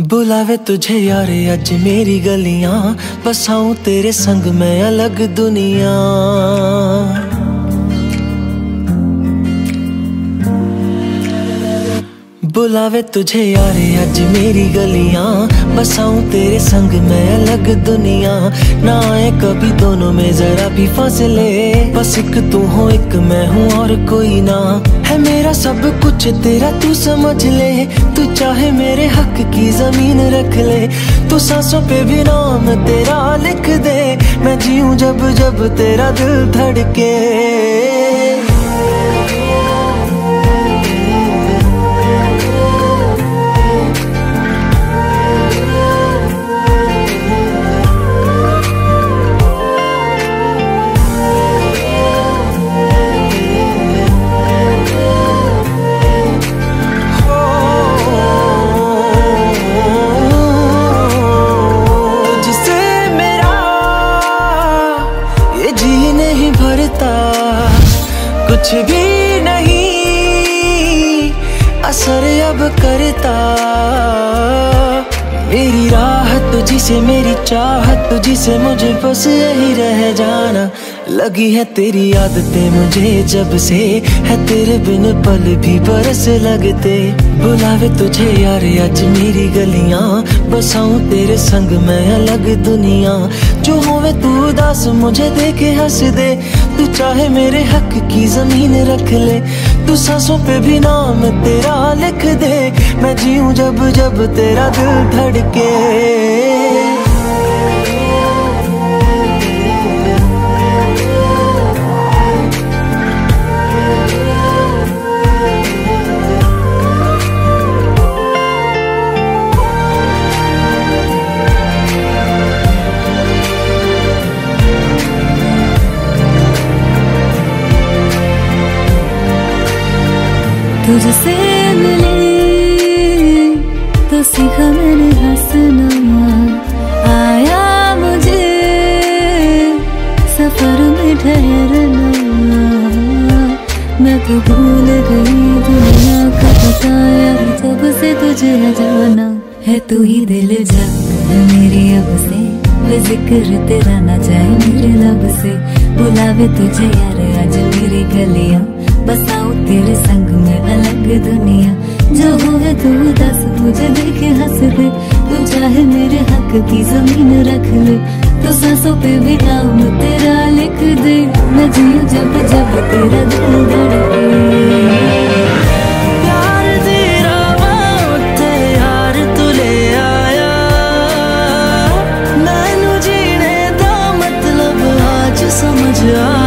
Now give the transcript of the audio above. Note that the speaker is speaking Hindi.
बुलावे तुझे यार अज मेरी गलियां, बसाऊं तेरे संग मैं अलग दुनिया। बुलावे तुझे यार अज मेरी गलियां, बसाऊं तेरे संग मैं अलग दुनिया। ना आए कभी दोनों में जरा भी फासले, बस एक तू हो एक मैं हूँ और कोई ना। है मेरा सब कुछ तेरा तू समझ ले, तू चाहे मेरे हक की जमीन रख ले। तू सांसों पे भी नाम तेरा लिख दे, मैं जीऊं जब जब तेरा दिल धड़के। कुछ भी नहीं असर अब करता, मेरी राह तुझी से मेरी चाहत तुझी से, मुझे बस यही रह जाना। लगी है तेरी आदतें मुझे जब से, है तेरे बिन पल भी बरस लगते। बुलावे तुझे यार आज मेरी गलियां, बसाऊं तेरे संग मैं अलग दुनिया। जो होवे तू उदास मुझे देखे हंस दे, तू चाहे मेरे हक की जमीन रख ले। तू सांसों पे भी नाम तेरा लिख दे, मैं जीऊं जब जब तेरा दिल धड़के। तुझसे मिले तो सीखा मैंने हंसना, आया मुझे सफर में ठहरना। मैं तो भूल गई दुनिया का पता यार, जब से तुझे है जाना। है तू ही दिल जा मेरी अब से, जिक्र तेरा ना जाए मेरे लब से। बुलावे तुझे यार आज मेरी गलियां, बसाऊं तेरे संग में अलग दुनिया। जो होवे तू दस मुझे देखे हंस दे, तू चाहे मेरे हक की जमीन रख ले। तो सांसों पे भी नाम तेरा लिख दे, मैं जीऊं जब जब तेरा दिल धड़के। प्यार तेरा वक्त यार तू ले आया, मैनू जीने दा मतलब आज समझ आ।